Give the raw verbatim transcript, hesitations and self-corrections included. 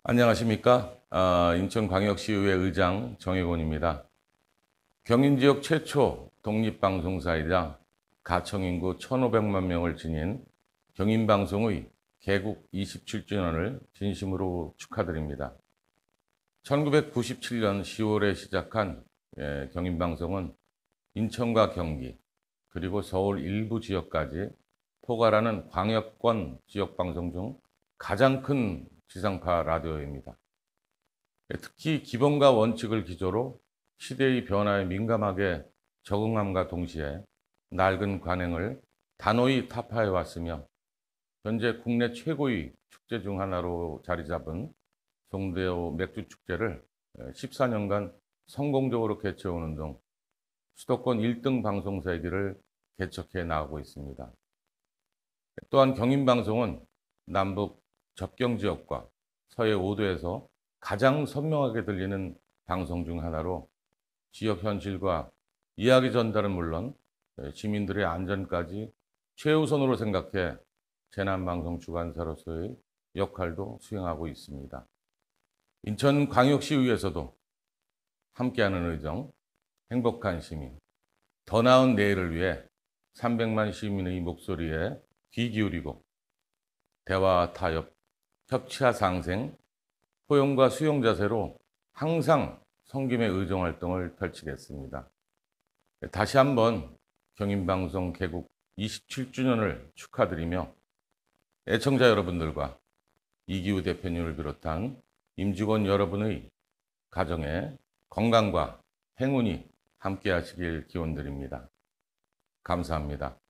안녕하십니까? 아, 인천광역시의회 의장 정혜곤입니다. 경인지역 최초 독립방송사이자 가청인구 천오백만 명을 지닌 경인방송의 개국 이십칠 주년을 진심으로 축하드립니다. 천구백구십칠 년 시월에 시작한 예, 경인방송은 인천과 경기 그리고 서울 일부 지역까지 포괄하는 광역권 지역방송 중 가장 큰 지상파 라디오입니다. 특히 기본과 원칙을 기조로 시대의 변화에 민감하게 적응함과 동시에 낡은 관행을 단호히 타파해 왔으며 현재 국내 최고의 축제 중 하나로 자리 잡은 송대호 맥주축제를 십사 년간 성공적으로 개최하는 등 수도권 일 등 방송사의 길을 개척해 나가고 있습니다. 또한 경인방송은 남북 접경 지역과 서해 오 도에서 가장 선명하게 들리는 방송 중 하나로 지역 현실과 이야기 전달은 물론 시민들의 안전까지 최우선으로 생각해 재난방송 주관사로서의 역할도 수행하고 있습니다. 인천광역시의회에서도 함께하는 의정, 행복한 시민, 더 나은 내일을 위해 삼백만 시민의 목소리에 귀 기울이고 대화와 타협, 협치와 상생, 포용과 수용 자세로 항상 섬김의 의정 활동을 펼치겠습니다. 다시 한번 경인방송 개국 이십칠 주년을 축하드리며 애청자 여러분들과 이기우 대표님을 비롯한 임직원 여러분의 가정에 건강과 행운이 함께 하시길 기원드립니다. 감사합니다.